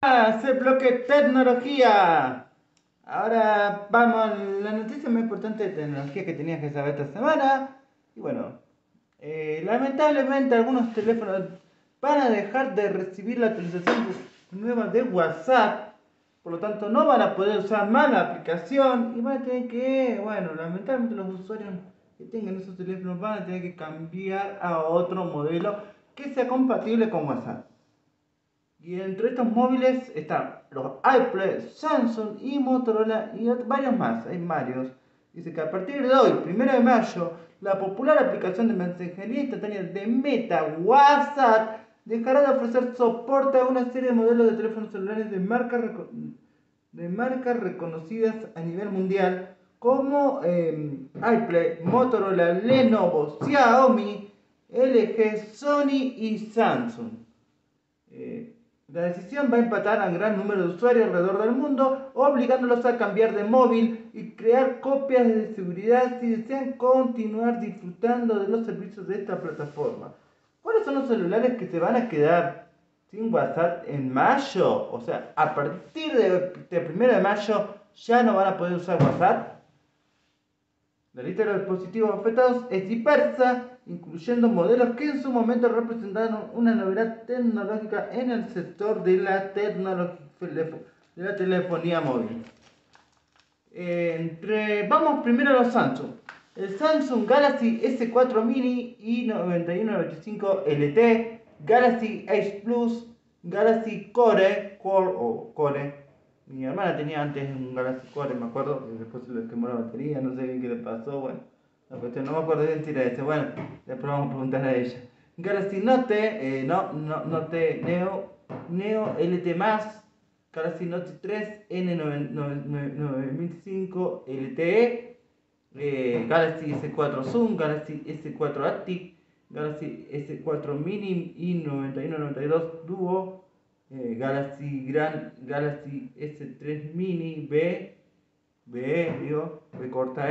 Se bloque tecnología. Ahora vamos a la noticia más importante de tecnología que tenías que saber esta semana. Y bueno, lamentablemente algunos teléfonos van a dejar de recibir la actualización nueva de WhatsApp. Por lo tanto, no van a poder usar más la aplicación y van a tener que, bueno, lamentablemente los usuarios que tengan esos teléfonos van a tener que cambiar a otro modelo que sea compatible con WhatsApp. Y entre estos móviles están los iPhone, Samsung y Motorola y varios más, hay varios. Dice que a partir de hoy, 1 de mayo, la popular aplicación de mensajería instantánea de Meta, WhatsApp, dejará de ofrecer soporte a una serie de modelos de teléfonos celulares de marcas reconocidas a nivel mundial como iPhone, Motorola, Lenovo, Xiaomi, LG, Sony y Samsung. La decisión va a empatar a un gran número de usuarios alrededor del mundo, obligándolos a cambiar de móvil y crear copias de seguridad si desean continuar disfrutando de los servicios de esta plataforma. ¿Cuáles son los celulares que se van a quedar sin WhatsApp en mayo? O sea, a partir de 1 de mayo ya no van a poder usar WhatsApp. La lista de los dispositivos afectados es diversa, incluyendo modelos que en su momento representaron una novedad tecnológica en el sector de la telefonía móvil. Vamos primero a los Samsung. El Samsung Galaxy S4 Mini y 9195 LT, Galaxy Ace Plus, Galaxy Core. Mi hermana tenía antes un Galaxy Core, me acuerdo, y después se le quemó la batería, no sé bien qué le pasó, bueno, la cuestión, no me acuerdo bien si era ese, bueno, después vamos a preguntar a ella. Galaxy Note, Note Neo LT+, Galaxy Note 3 N9005 LTE, Galaxy S4 Zoom, Galaxy S4 Active, Galaxy S4 Mini y 9192 Duo, Galaxy S3 Mini B corta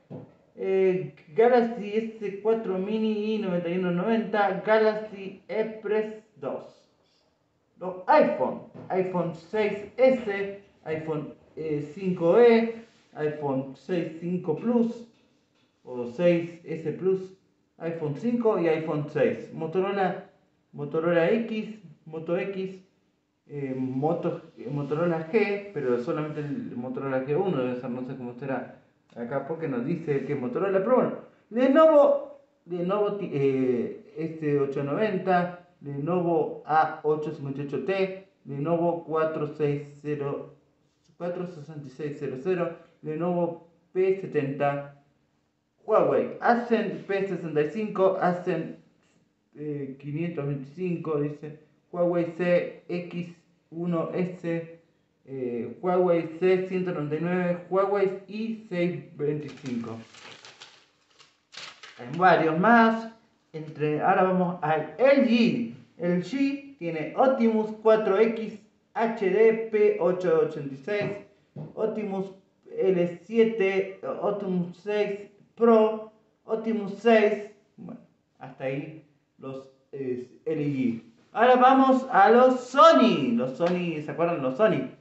Galaxy S4 Mini y 9190, Galaxy Express 2. Los iPhone 6S, iPhone 5E, iPhone 6 5 Plus o 6S Plus, iPhone 5 y iPhone 6, Motorola X, Moto X, Motorola G, pero solamente el Motorola G1 debe ser, no sé cómo será acá porque nos dice que es Motorola, pero bueno, Lenovo S890, Lenovo A858T, Lenovo 46600, Lenovo P70, Huawei Accent P65, Accent 525, dice Huawei CX1S, Huawei C199, Huawei i625. Hay varios más. Ahora vamos al LG. El G tiene Optimus 4X HD P886, Optimus L7, Optimus 6 Pro, Optimus 6. Bueno, hasta ahí los LG. Ahora vamos a los Sony. Los Sony, ¿se acuerdan los Sony?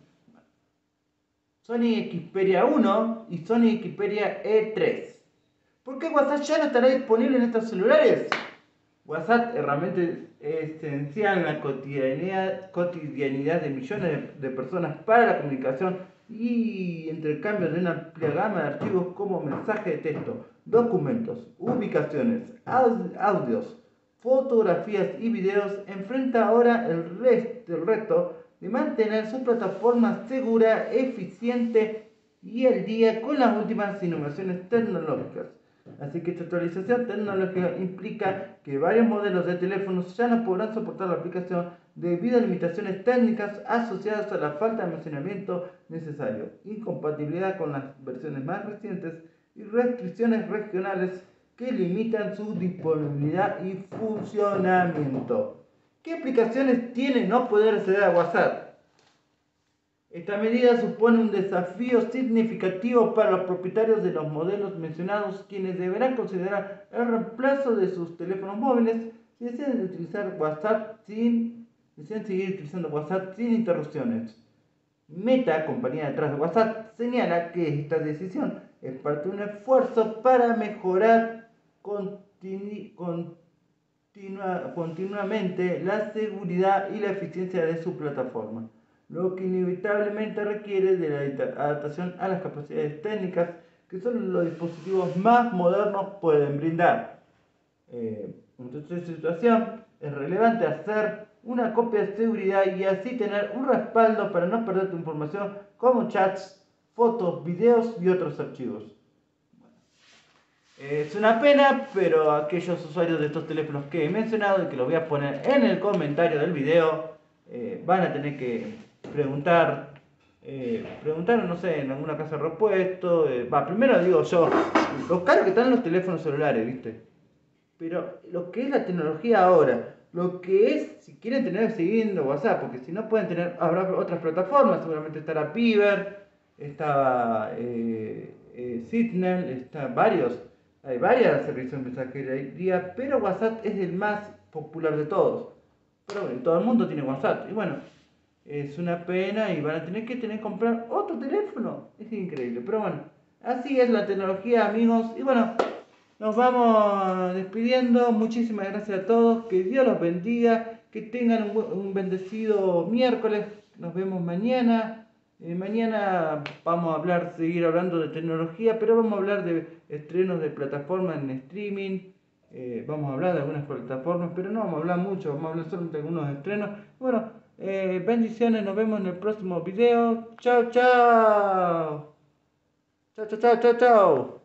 Sony Xperia 1 y Sony Xperia E3. ¿Por qué WhatsApp ya no estará disponible en estos celulares? WhatsApp, herramienta esencial en la cotidianidad de millones de personas para la comunicación y intercambio de una amplia gama de archivos como mensaje de texto, documentos, ubicaciones, audios, fotografías y videos, enfrenta ahora el reto de mantener su plataforma segura, eficiente y al día con las últimas innovaciones tecnológicas. Así que esta actualización tecnológica implica que varios modelos de teléfonos ya no podrán soportar la aplicación debido a limitaciones técnicas asociadas a la falta de almacenamiento necesario, incompatibilidad con las versiones más recientes y restricciones regionales que limitan su disponibilidad y funcionamiento. ¿Qué aplicaciones tiene no poder acceder a WhatsApp? Esta medida supone un desafío significativo para los propietarios de los modelos mencionados, quienes deberán considerar el reemplazo de sus teléfonos móviles si desean utilizar WhatsApp sin deciden seguir utilizando WhatsApp sin interrupciones. Meta, compañía detrás de WhatsApp, señala que esta decisión es parte de un esfuerzo para mejorar continuamente la seguridad y la eficiencia de su plataforma, lo que inevitablemente requiere de la adaptación a las capacidades técnicas que solo los dispositivos más modernos pueden brindar. En esta situación es relevante hacer una copia de seguridad y así tener un respaldo para no perder tu información como chats, fotos, videos y otros archivos. Es una pena, pero aquellos usuarios de estos teléfonos que he mencionado y que los voy a poner en el comentario del video, van a tener que preguntar, no sé, en alguna casa de repuesto. Primero digo yo, lo caro que están los teléfonos celulares, ¿viste? Pero lo que es la tecnología ahora, lo que es, si quieren tener siguiendo WhatsApp, porque si no pueden tener, habrá otras plataformas, seguramente estará Piver, estaba Signal, está varios. Hay varios servicios de mensajería, pero WhatsApp es el más popular de todos. Pero bueno, todo el mundo tiene WhatsApp. Y bueno, es una pena y van a tener que comprar otro teléfono. Es increíble. Pero bueno, así es la tecnología, amigos. Y bueno, nos vamos despidiendo. Muchísimas gracias a todos. Que Dios los bendiga. Que tengan un bendecido miércoles. Nos vemos mañana. Mañana vamos a seguir hablando de tecnología, pero vamos a hablar de estrenos de plataformas en streaming. Vamos a hablar de algunas plataformas, pero no vamos a hablar mucho, vamos a hablar solo de algunos estrenos. Bueno, bendiciones, nos vemos en el próximo video. Chao, chao. Chao, chao, chao, chao, chao.